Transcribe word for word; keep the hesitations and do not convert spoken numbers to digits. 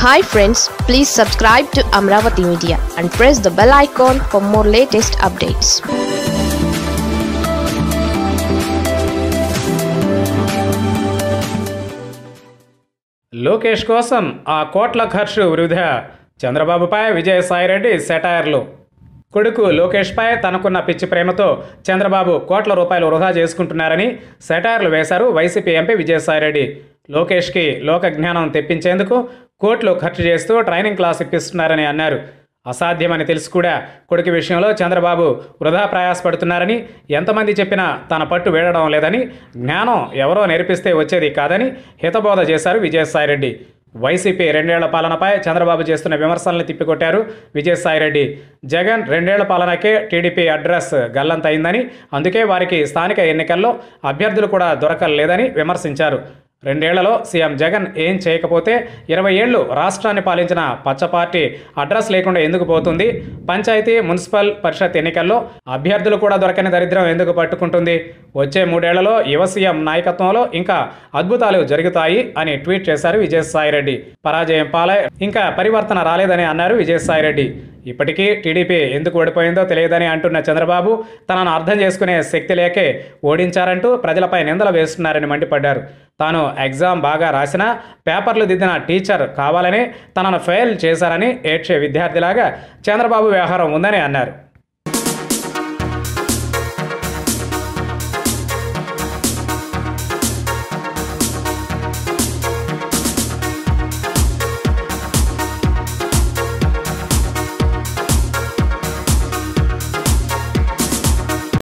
Hi friends, please subscribe to Amaravathi Media and press the bell icon for more latest updates. Lokesh కోసం ఆ కోట్ల ఖర్చు వృధా. చంద్రబాబుపై విజయసాయిరెడ్డి సెటైర్లు. కొడుకు లోకేష్పై తనకున్న పిచ్చి ప్రేమతో చంద్రబాబు కోట్ల రూపాయలు వృధా చేసుకుంటున్నారని సెటైర్లు వేశారు వైసీపీ ఎంపీ విజయసాయిరెడ్డి. లోకేష్కి లోక జ్ఞానం తెప్పించేందుకు కోట్లు ఖర్చు చేస్తూ ట్రైనింగ్ క్లాస్ ఇప్పిస్తున్నారని అన్నారు. అసాధ్యమని తెలిసి కూడా కొడుకు విషయంలో చంద్రబాబు వృధా ప్రయాసపడుతున్నారని, ఎంతమంది చెప్పినా తన పట్టు వీడడం లేదని, జ్ఞానం ఎవరో నేర్పిస్తే వచ్చేది కాదని హితబోధ చేశారు విజయసాయిరెడ్డి. వైసీపీ రెండేళ్ల పాలనపై చంద్రబాబు చేస్తున్న విమర్శలను తిప్పికొట్టారు విజయసాయిరెడ్డి. జగన్ రెండేళ్ల పాలనకే టీడీపీ అడ్రస్ గల్లంతైందని, అందుకే వారికి స్థానిక ఎన్నికల్లో అభ్యర్థులు కూడా దొరకలేదని విమర్శించారు. రెండేళ్లలో సీఎం జగన్ ఏం చేయకపోతే ఇరవై ఏళ్లు రాష్ట్రాన్ని పాలించిన పచ్చ పార్టీ అడ్రస్ లేకుండా ఎందుకు పోతుంది? పంచాయతీ, మున్సిపల్ పరిషత్ ఎన్నికల్లో అభ్యర్థులు కూడా దొరకని దరిద్రం ఎందుకు పట్టుకుంటుంది? వచ్చే మూడేళ్లలో యువ సీఎం నాయకత్వంలో ఇంకా అద్భుతాలు జరుగుతాయి అని ట్వీట్ చేశారు విజయసాయిరెడ్డి. పరాజయం పాలై ఇంకా పరివర్తన రాలేదని అన్నారు విజయసాయిరెడ్డి. ఇప్పటికీ టీడీపీ ఎందుకు ఓడిపోయిందో తెలియదని అంటున్న చంద్రబాబు తనను అర్థం చేసుకునే శక్తి లేకే ఓడించారంటూ ప్రజలపై నిందలు వేస్తున్నారని మండిపడ్డారు. తాను ఎగ్జామ్ బాగా రాసినా పేపర్లు దిద్దిన టీచర్ కావాలని తనను ఫెయిల్ చేశారని ఏడ్చే విద్యార్థిలాగా చంద్రబాబు వ్యవహారం ఉందని అన్నారు.